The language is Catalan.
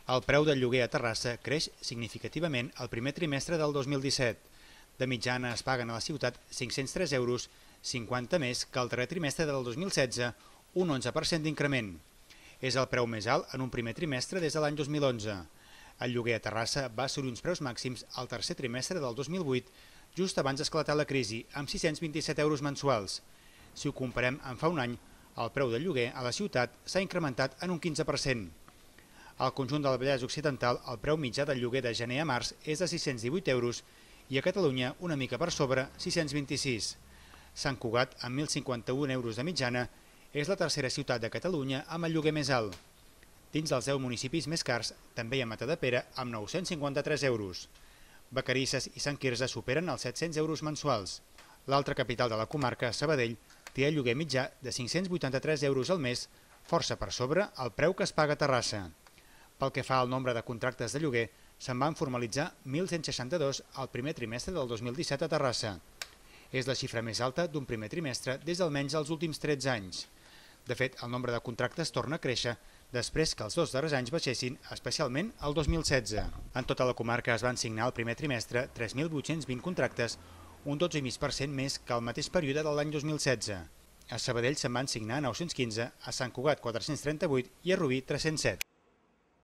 El preu del lloguer a Terrassa creix significativament el primer trimestre del 2017. De mitjana es paguen a la ciutat 503 euros, 50 més que el darrer trimestre del 2016, un 11% d'increment. És el preu més alt en un primer trimestre des de l'any 2011. El lloguer a Terrassa va assolir uns preus màxims al tercer trimestre del 2008, just abans d'esclatar la crisi, amb 627 euros mensuals. Si ho comparem amb fa un any, el preu del lloguer a la ciutat s'ha incrementat en un 15%. Al conjunt del Vallès Occidental, el preu mitjà del lloguer de gener a març és de 618 euros i a Catalunya una mica per sobre, 626. Sant Cugat, amb 1.051 euros de mitjana, és la tercera ciutat de Catalunya amb el lloguer més alt. Dins dels 10 municipis més cars, també hi ha Matadepera, amb 953 euros. Vacarisses i Sant Quirze superen els 700 euros mensuals. L'altra capital de la comarca, Sabadell, té el lloguer mitjà de 583 euros al mes, força per sobre el preu que es paga a Terrassa. Pel que fa al nombre de contractes de lloguer, se'n van formalitzar 1.162 al primer trimestre del 2017 a Terrassa. És la xifra més alta d'un primer trimestre des d'almenys els últims 13 anys. De fet, el nombre de contractes torna a créixer després que els dos darrers anys baixessin, especialment el 2016. En tota la comarca es van signar al primer trimestre 3.820 contractes, un 12,5% més que el mateix període de l'any 2016. A Sabadell se'n van signar 915, a Sant Cugat 438 i a Rubí 307.